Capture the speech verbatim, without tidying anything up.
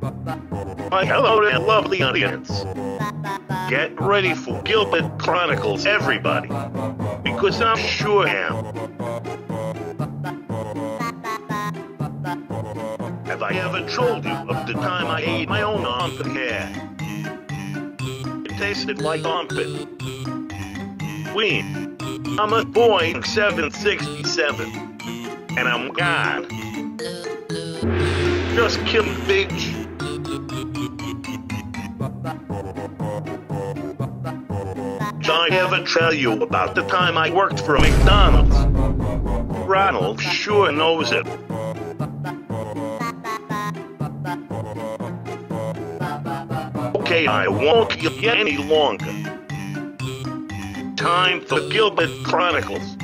Why, hello there, lovely audience. Get ready for Gilbert Chronicles, everybody, because I'm sure I am. Have I ever told you of the time I ate my own armpit hair? It tasted like armpit. Queen, I'm a Boeing seven sixty-seven, and I'm gone. Just kill me, bitch. Did I ever tell you about the time I worked for McDonald's? Ronald sure knows it. Okay, I won't keep you any longer. Time for Gilbert Chronicles.